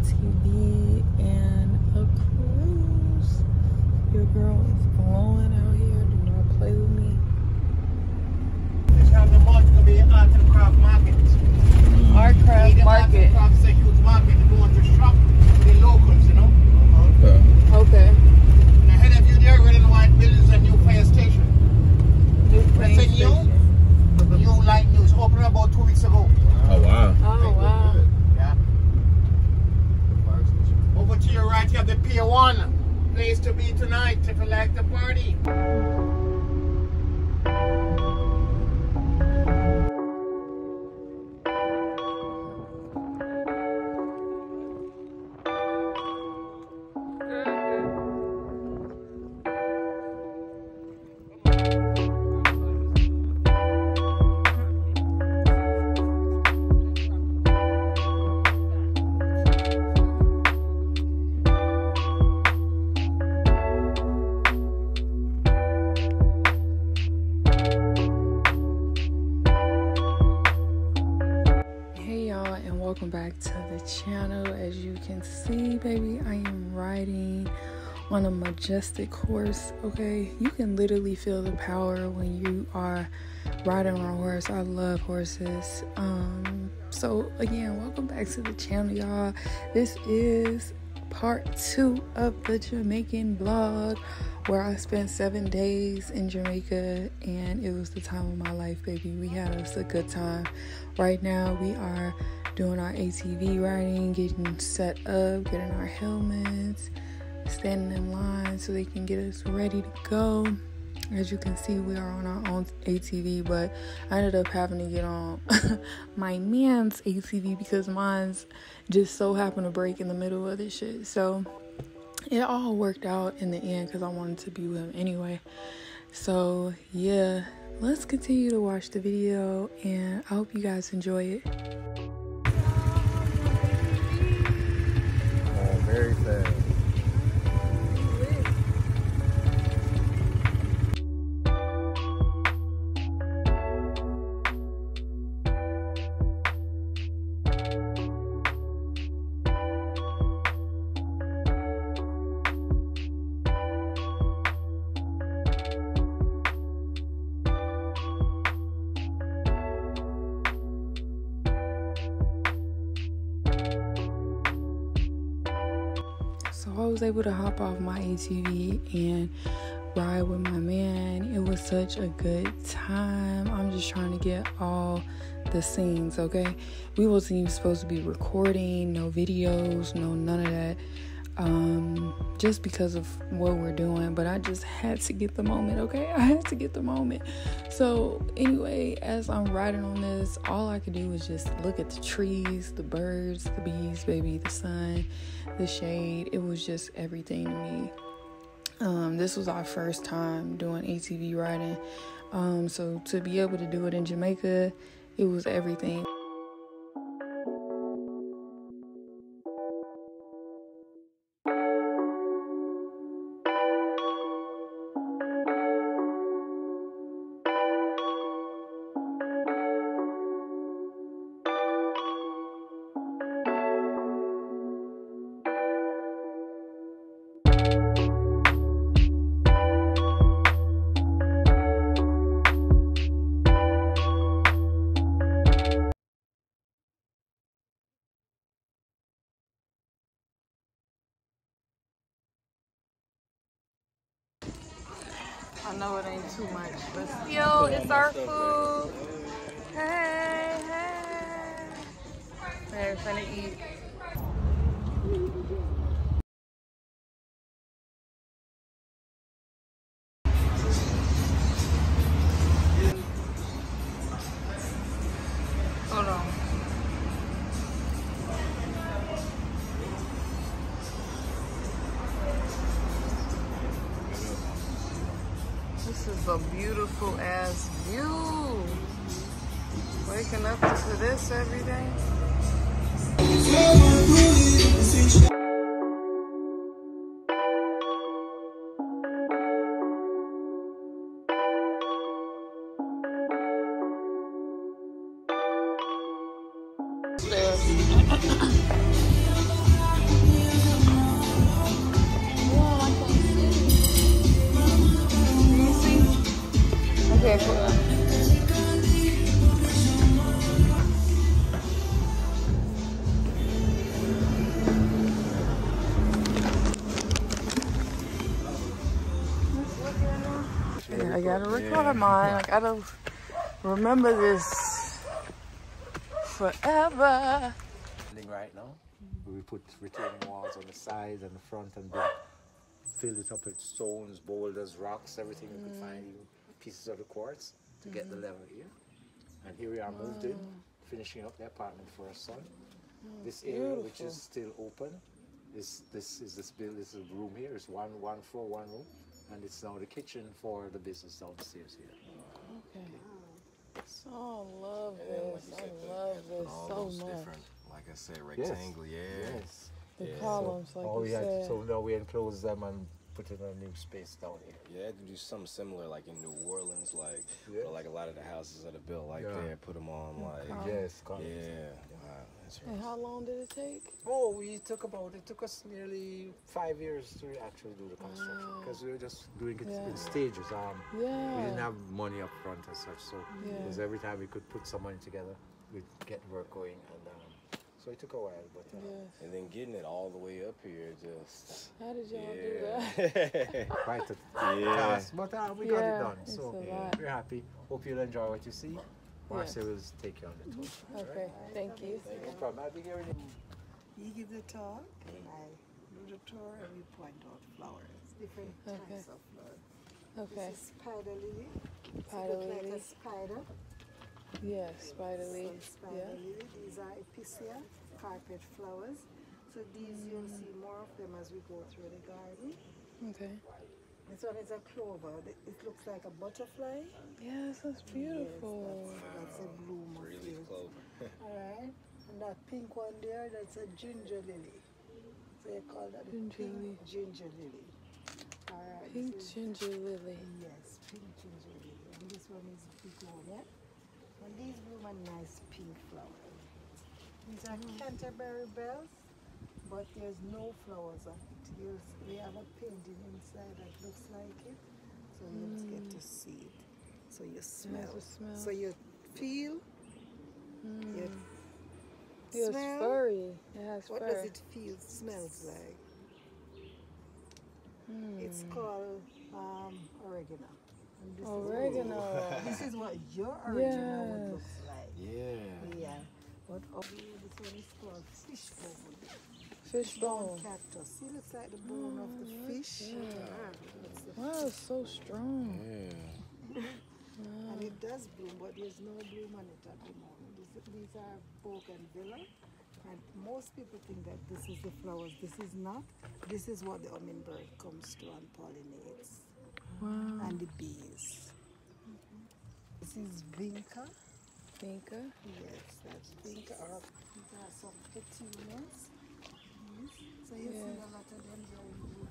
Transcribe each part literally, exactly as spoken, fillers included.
T V and a cruise. Your girl is blowing out here. Do not play with me. This time the month will be art and craft market. Art craft market. Art and craft is a huge market to go and to shop with the locals, you know. Okay. Okay. And ahead of you there, red and white buildings, a new fire station. New fire That's a station. new, new light news. Opened about two weeks ago. Oh wow. Oh wow. Yeah. Over to your right, you have the Pier One. Place to be tonight if you like the party. Welcome back to the channel. As you can see, baby, I am riding on a majestic horse. Okay, you can literally feel the power when you are riding on a horse. I love horses. Um so again, welcome back to the channel, y'all. This is part two of the Jamaican vlog, where I spent seven days in Jamaica, and it was the time of my life, baby. We had us a good time. Right now we are doing our A T V riding, getting set up, getting our helmets, standing in line so they can get us ready to go. As you can see, we are on our own A T V, but I ended up having to get on my man's A T V because mine's just so happened to break in the middle of this shit. So it all worked out in the end because I wanted to be with him anyway. So yeah, let's continue to watch the video, and I hope you guys enjoy it. Very fast. So I was able to hop off my A T V and ride with my man. It was such a good time. I'm just trying to get all the scenes, okay? We wasn't even supposed to be recording, no videos, no none of that. Um, just because of what we're doing, but I just had to get the moment, okay? I had to get the moment. So anyway, as I'm riding on this, all I could do was just look at the trees, the birds, the bees, baby, the sun, the shade. It was just everything to me. Um, this was our first time doing A T V riding. Um, so to be able to do it in Jamaica, it was everything. I know it ain't too much, but still, it's our food. Hey, hey. We're finna eat. Hold on. This is a beautiful ass view. Waking up to this every day. gotta record mine. I gotta remember this forever. Right now, we put retaining walls on the sides and the front and build, filled it up with stones, boulders, rocks, everything we could find, even pieces of the quartz to get the level here. And here we are moved in, finishing up the apartment for our son. This area, which is still open, is this is this build this is room here. It's one one floor, one room, and it's now the kitchen for the business downstairs here. Okay. Oh, I love this. I love this so much. Different, like I said, rectangle, yes. yeah. Yes. The yeah. columns, so, like oh, you yeah, said. So now we enclose them and put in a new space down here. Yeah, I had to do something similar, like in New Orleans, like yeah. or like a lot of the houses that are built like yeah. there, put them on like columns. Yes, columns. Yeah. Wow, that's right. And how long did it take? Oh, we took about it took us nearly five years to actually do the construction because wow. we were just doing it yeah. in stages. Um, yeah. We didn't have money up front as such, so yeah. because every time we could put some money together, we'd get work going, and um, so it took a while. But uh, yes. and then getting it all the way up here, just how did y'all yeah. do that? quite a yeah. task, but uh, we yeah, got it done. So yeah. we're happy. Hope you'll enjoy what you see. Marcia yes. will take you on the tour. Okay, right? Thank you. No problem. I'll be here in You give the talk, and I do the tour, and we point out flowers, different okay. types of flowers. Okay. This is spider lily. Spider it looks lily. like a spider. Yes, spider lily. So spider yeah. lily. These are epicea, carpet flowers. So these mm. you'll see more of them as we go through the garden. Okay. This one is a clover. It looks like a butterfly. Yes, that's beautiful. Yes, that's, that's a bloom of really it. clover. All right. And that pink one there, that's a ginger lily. So you call that ginger pink lily. ginger lily. All right. Pink ginger lily. Yes, pink ginger lily. And this one is begonia. And these bloom a nice pink flower. These are mm. Canterbury bells, but there's no flowers on it. You'll, we have a painting inside that looks like it, so you'll mm. get to see it. So you smell. smell. So you feel. Mm. You It's smell. furry. It has what fur. does it feel? Smells like. Mm. It's called um, oregano. And this oregano. Is, this is what your oregano yes. would look like. Yeah. Yeah. But oh, this one is called fishbone. Fishbone. Cactus. See, looks like the bone oh, of the fish. Yeah. The wow, it's so strong. Yeah. Wow. And it does bloom, but there's no bloom on it at the moment. These, these are bougainvillea. And most people think that this is the flowers. This is not. This is what the hummingbird comes to and pollinates. Wow. And the bees. Mm-hmm. This is vinca. Vinca? Yes, that's vinca. Or these are some petunias. Yes. So you yeah. see a lot of them during bloom.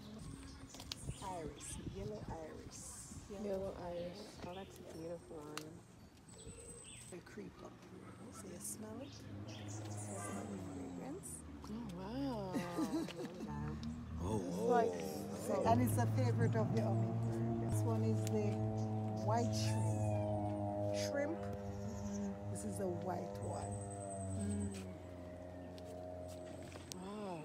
Iris, yellow iris. Yellow, yellow iris. Oh, that's a beautiful one. They creep up. So you smell it? Smell the fragrance. Oh, wow. oh, it's oh. like, so, and it's a favorite of the hummingbird. This one is the white shrimp. Shrimp. This is the white one. mm. Wow.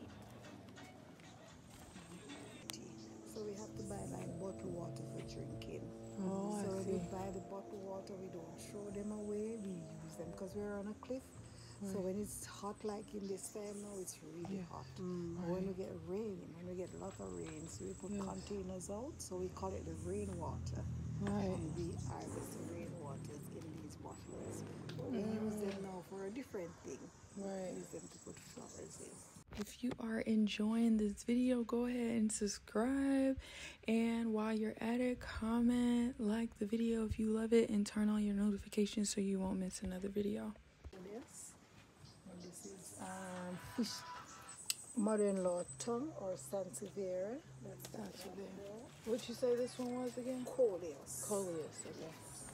So we have to buy like bottled water for drinking. Oh, so I when see. we buy the bottled water, we don't throw them away. We use them because we're on a cliff. Right. So when it's hot like in this time now, it's really yeah. hot. Mm, right. When we get rain, when we get a lot of rain, so we put yes. containers out. So we call it the rainwater. Right. And we harvest the rainwaters in these bottles. But we mm. use them now for a different thing. Right. We use them to put flowers in. If you are enjoying this video, go ahead and subscribe. And while you're at it, comment, like the video if you love it, and turn on your notifications so you won't miss another video. This, and this is um, fish mother-in-law tongue or sansevieria. That's sansevieria. What'd you say this one was again? Coleus. Coleus, okay.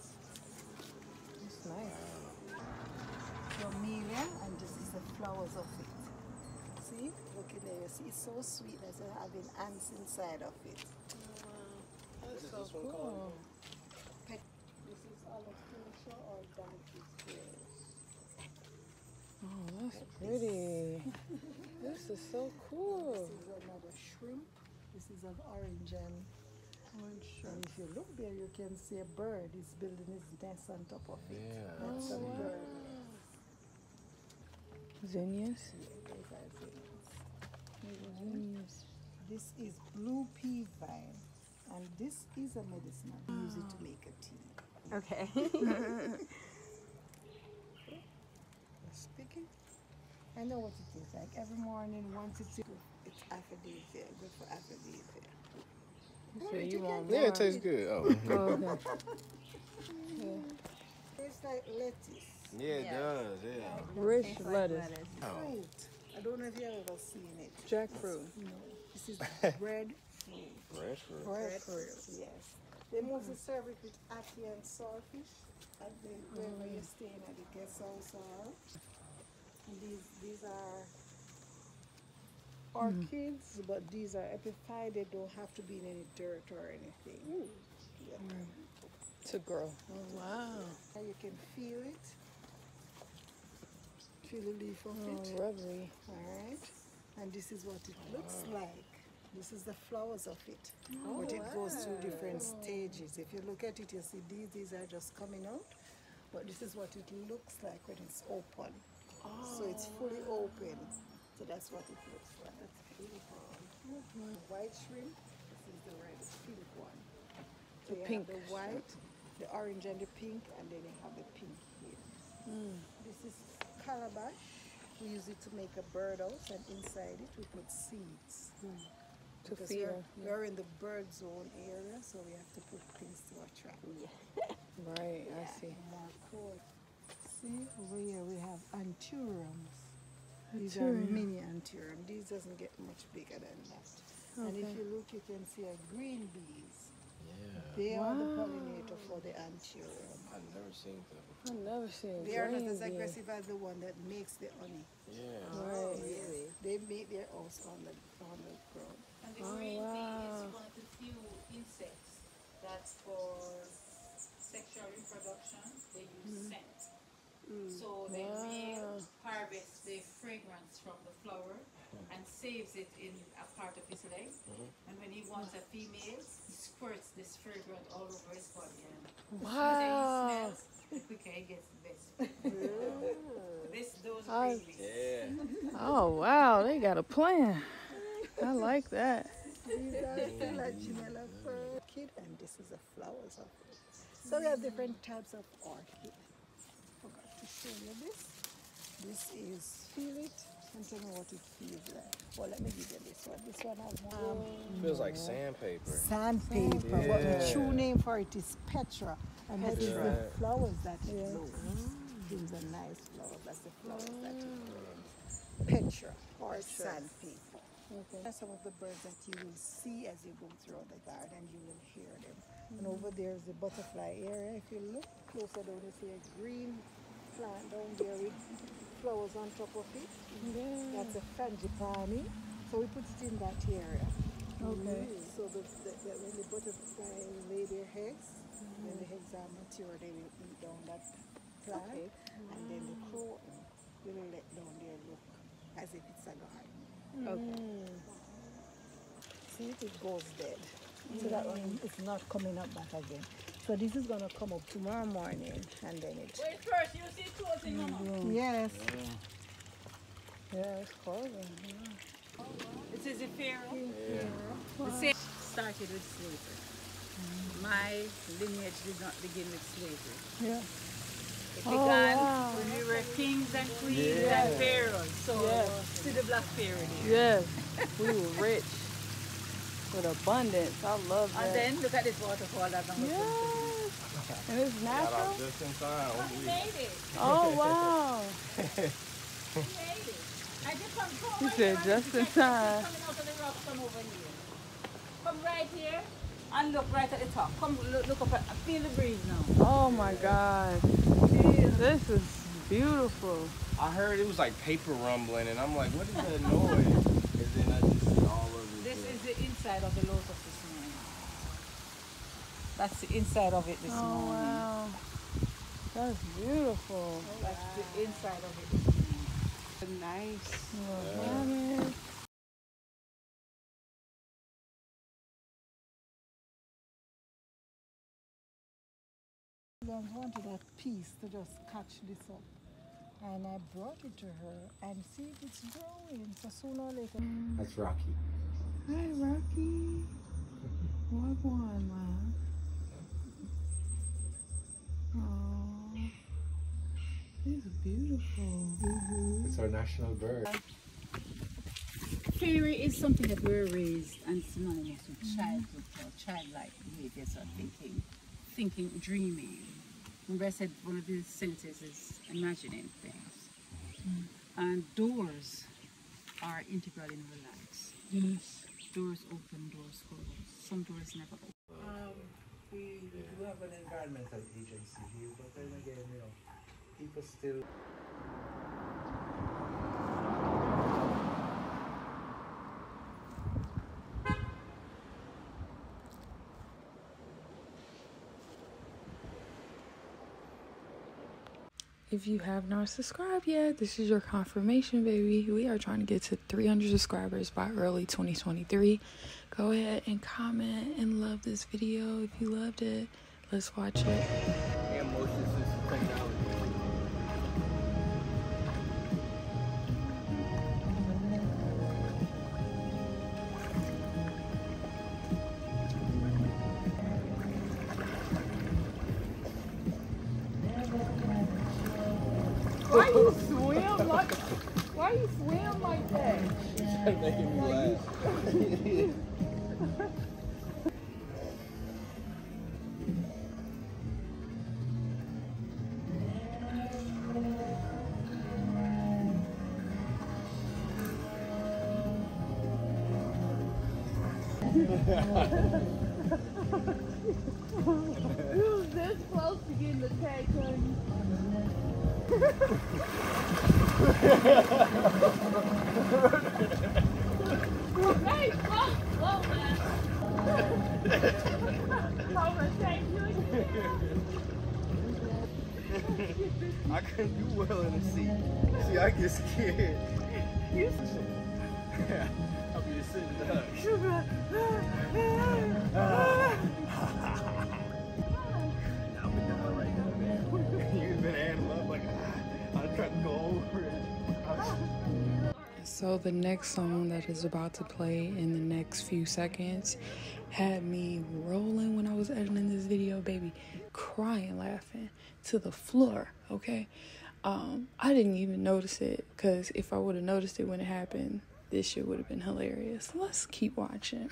It's nice. Camellia, and this is the flowers of it. See, look in there. You see, it's so sweet as it's having ants inside of it. Wow, that's so cool. This is alopecia or donkey's ears. Oh, that's pretty. This is so cool. This is another shrimp. This is an orange and And if you look there, you can see a bird is building his nest on top of it. Yeah. That's a bird. Zinnias. Yeah, those are zinnias. Zinnias. This is blue pea vine, and this is a medicine. I use it to make a tea. Okay. Speaking, I know what it is like. Every morning, once it's it's aphrodisiac, good for aphrodisiac. So you want Yeah, more? it tastes good. Oh. Oh, okay. It's like lettuce. Yeah, it does. Yeah. Rich lettuce. Oh. Fruit. I don't know if you've ever seen it. Jackfruit. No, this is bread fruit. Fresh fruit. Breadfruit, yes. They mostly serve it with ackee and saltfish, and then wherever you're staying at the guest house or and these these are orchids, but these are epiphyte. They don't have to be in any dirt or anything. Yeah. To grow. Oh, wow. And you can feel it. Feel the leaf of Oh, it. rubbery. Alright. And this is what it looks like. This is the flowers of it. Oh, but it goes through different stages. If you look at it, you see these, these are just coming out. But this is what it looks like when it's open. So it's fully open. So that's what it looks like. That's beautiful. White shrimp. This is the red pink one. So The you pink have the white, the orange and the pink, and then you have the pink here. This is calabash. We use it to make a birdhouse, and inside it we put seeds. To Because feed we're, her. we're in the bird zone area, so we have to put things to attract. Right, I see. More cool. See, over here we have anthuriums. These Anthurium. are mini anthurium. These doesn't get much bigger than that. And if Okay. you look, you can see a green bees. Yeah. They are the Wow. pollinator for the anthurium. I've never seen them. I've never seen They are not green as bean. aggressive as the one that makes the honey. Yeah. Right. Yes. They make their house on the on the ground. And the Oh, green bee wow. is one of the few insects that's for sexual reproduction. They use scent. So the male harvests the fragrance from the flower and saves it in a part of his leg. And when he wants a female, he squirts this fragrance all over his body. And the sweeter he Wow. smells, the quicker he gets the best. this, those I- green bees. Yeah. Oh, wow. They got a plan. I like that. These are Philogenia orchid, and this is the flowers of it. So we have different types of orchid. Forgot to show you this. This is feel it and tell me what it feels like. Well, let me give you this one. This one has um, Feels like sandpaper. sandpaper, but the Yeah. true name for it is Petra, and this is the Petra. flowers that it blows. These are nice flowers. That's the flowers that it blows. Petra or sandpaper. Okay. That's some of the birds that you will see as you go through the garden. You will hear them. And over there is the butterfly area. If you look closer down, you see a green plant down there with flowers on top of it. Yeah. That's a frangipani. So we put it in that area. Okay. So the, the, the, when the butterfly lay their eggs, when the eggs are mature, they will eat down that plant. And then the crow will let down their look as if it's a garden. Okay. See, it goes dead. So that one is not coming up back again. So this is gonna come up tomorrow morning, and then it. Wait first, you see closing on. Yes. Yeah, it's clothing. This is a pharaoh. Yeah. The same started with slavery. My lineage did not begin with slavery. Yeah. It Oh, began wow. when we were kings and queens Yeah. and pharaohs. So Yes. see the black pharaoh there. Yes. We were rich. With abundance. I love that. And then look at this waterfall that I'm Yes. And it's Got natural? off just in time. He made it. Oh, wow. He made it. I just come, come He over said here. just and in check this time. Coming out of the rock, come over here. Come right here and look right at the top. Come look, look up at, feel the breeze now. Oh, my God. This is beautiful. I heard it was like paper rumbling, and I'm like, what is that noise? And then I just see all of it. This is the inside of the lotus this morning. That's the inside of it this Oh, morning. wow. That's beautiful. That's the inside of it this morning. Nice. Yeah, man. I wanted that piece to just catch this up. And I brought it to her and see if it's growing. So sooner or later. That's Rocky. Hi, Rocky. What one, love? Oh, he's beautiful. Mm-hmm. It's our national bird. Fairy is something that we're raised and synonymous with childhood or childlike behaviors or thinking, thinking, dreaming. Remember I said one of the senses is imagining things. Mm. And doors are integral in our lives. Yes. Doors open, doors close. Some doors never open. Um, we, we do have an environmental agency here, but then again, you know, people still. If you have not subscribed yet, this is your confirmation, baby. We are trying to get to three hundred subscribers by early twenty twenty-three. Go ahead and comment and love this video. If you loved it, let's watch it. And motion system technology. Why you swim like? Why you swim like that? Making me laugh. You was this close to getting the tag, honey. Hey, slow, slow, man. I'm gonna take you again. I couldn't do well in the seat. See, I get scared. You I'll be just sitting duck. I'll be down right now, man. You've been handling up like, ah, I'm trying to go over it. So the next song that is about to play in the next few seconds had me rolling when I was editing this video, baby, crying, laughing to the floor, okay? Um, I didn't even notice it, because if I would have noticed it when it happened, this shit would have been hilarious. Let's keep watching.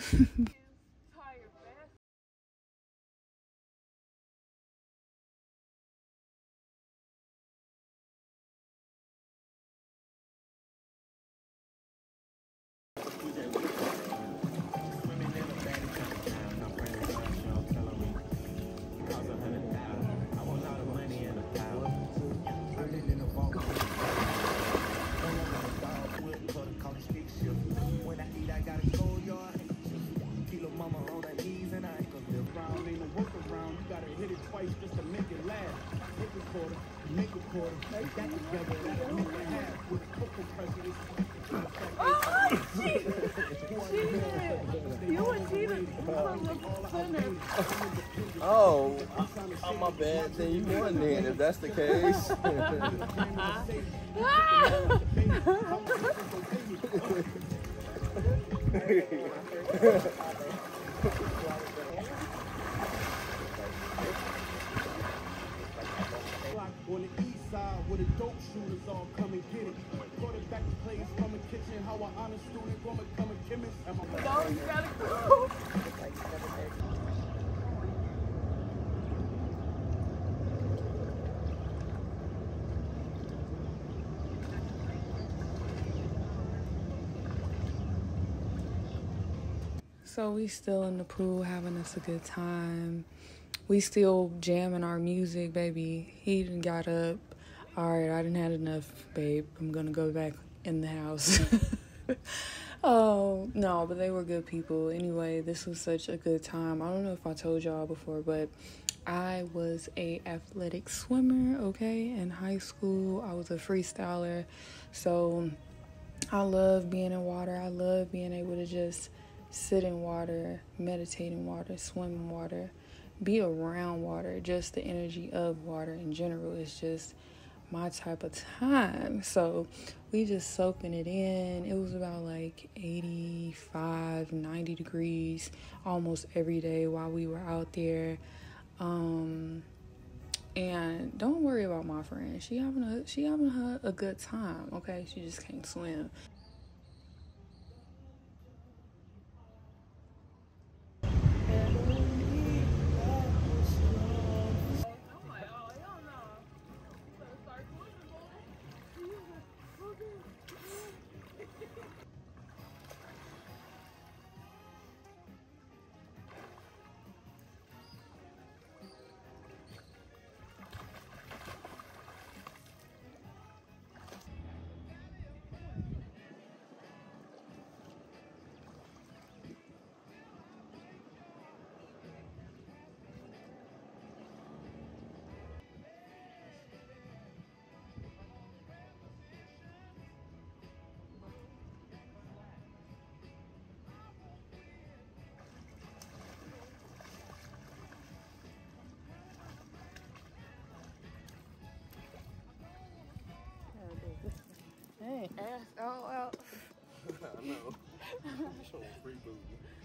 Just to make it last. Take a quarter, make a quarter, take that together, that'll make it half with football prejudice. Oh, cheated! Cheated! You were cheated from the center. Oh, oh, my bad. Then you won then, if that's the case. On the east side, where the dope shooters all come and get it. Quarterback plays from the kitchen, how an honest student gonna become a chemist. Am I No, you gotta go. So we still in the pool having us a good time. We still jamming our music, baby. He done got up. All right, I done had enough, babe. I'm gonna go back in the house. Oh, no, but they were good people. Anyway, this was such a good time. I don't know if I told y'all before, but I was a athletic swimmer, okay? In high school, I was a freestyler. So I love being in water. I love being able to just sit in water, meditate in water, swim in water. be around water. Just the energy of water in general is just my type of time. So we just soaking it in. It was about like eighty-five, ninety degrees almost every day while we were out there. Um, and don't worry about my friend. She having a she having her a good time. Okay, she just can't swim. Hey, ass all out. I know. Show free booty.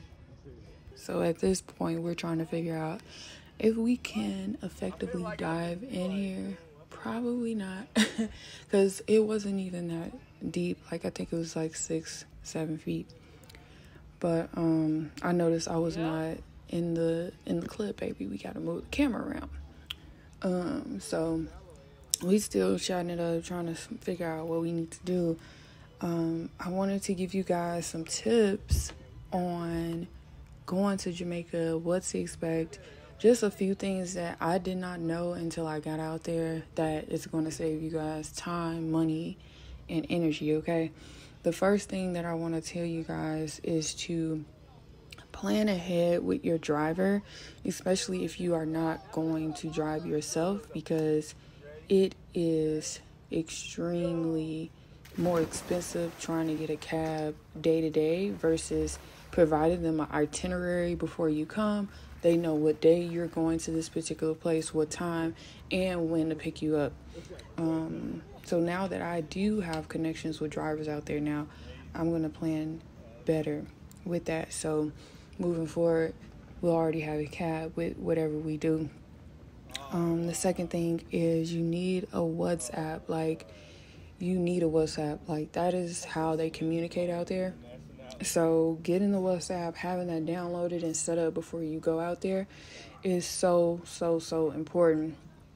So at this point, we're trying to figure out if we can effectively dive in here. Probably not, because it wasn't even that deep. Like, I think it was like six, seven feet. But um, I noticed I was not in the in the clip, baby. We gotta move the camera around. Um, so we still chatting it up, trying to figure out what we need to do. Um, I wanted to give you guys some tips on going to Jamaica, what to expect. Just a few things that I did not know until I got out there that is going to save you guys time, money, and energy, okay? The first thing that I want to tell you guys is to plan ahead with your driver, especially if you are not going to drive yourself, because it is extremely more expensive trying to get a cab day to day versus providing them an itinerary before you come. They know what day you're going to this particular place, what time, and when to pick you up. Um, so now that I do have connections with drivers out there now, I'm going to plan better with that. So moving forward, we'll already have a cab with whatever we do. Um, the second thing is you need a WhatsApp. Like, you need a WhatsApp. Like, that is how they communicate out there. So getting the WhatsApp, having that downloaded and set up before you go out there is so, so, so important.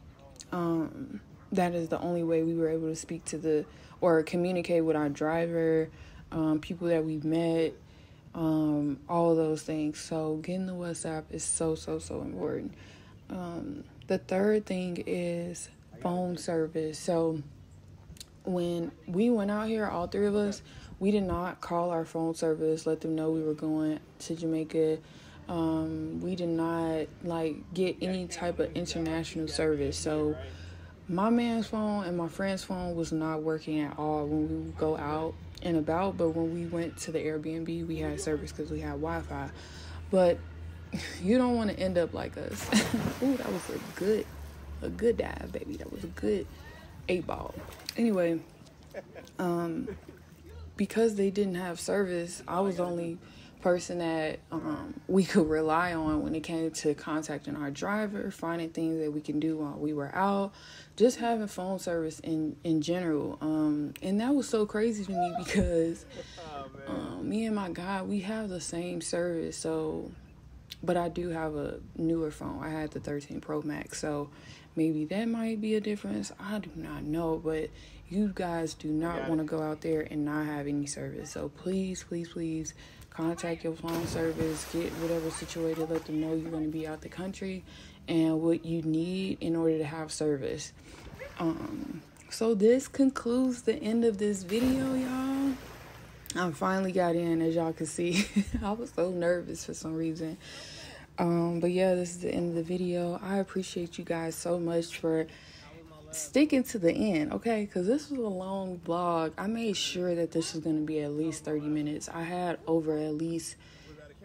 Um, that is the only way we were able to speak to the, or communicate with our driver, um, people that we've met, um, all of those things. So getting the WhatsApp is so, so, so important. Um, the third thing is phone service. So when we went out here, all three of us, we did not call our phone service, let them know we were going to Jamaica. Um, we did not like get any type of international service. So my man's phone and my friend's phone was not working at all when we would go out and about. But when we went to the Airbnb, we had service because we had Wi-Fi. But you don't want to end up like us. Ooh, that was a good, a good dive, baby. That was a good eight ball. Anyway, um, because they didn't have service, I was the only person that um, we could rely on when it came to contacting our driver, finding things that we can do while we were out, just having phone service in, in general. Um, and that was so crazy to me because um, me and my guy, we have the same service. So, but I do have a newer phone. I had the thirteen Pro Max. So maybe that might be a difference. I do not know. But you guys do not want to go out there and not have any service. So please, please, please contact your phone service. Get whatever situated. Let them know you're going to be out the country and what you need in order to have service. Um, so this concludes the end of this video, y'all. I finally got in, as y'all can see. I was so nervous for some reason. Um, but yeah, this is the end of the video. I appreciate you guys so much for sticking to the end, okay? Because this was a long vlog. I made sure that this was going to be at least thirty minutes. I had over at least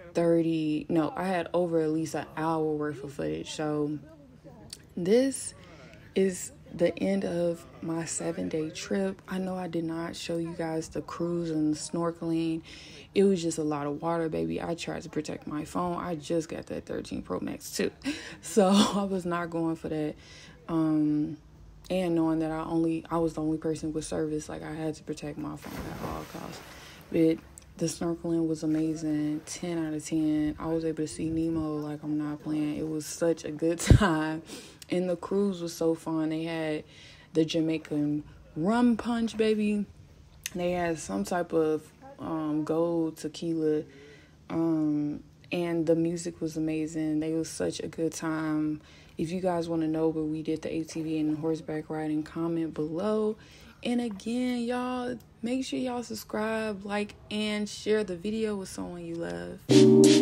thirty, no, I had over at least an hour worth of footage. So this is the end of my seven day trip. I know I did not show you guys the cruise and the snorkeling. It was just a lot of water, baby. I tried to protect my phone. I just got that thirteen Pro Max too. So I was not going for that. Um, and knowing that I only, I was the only person with service, like I had to protect my phone at all costs. But the snorkeling was amazing, ten out of ten. I was able to see Nemo like I'm not playing. It was such a good time. And the cruise was so fun. They had the Jamaican rum punch, baby. They had some type of um, gold tequila. Um, and the music was amazing. They was such a good time. If you guys want to know where we did the A T V and horseback riding, comment below. And again, y'all, make sure y'all subscribe, like, and share the video with someone you love.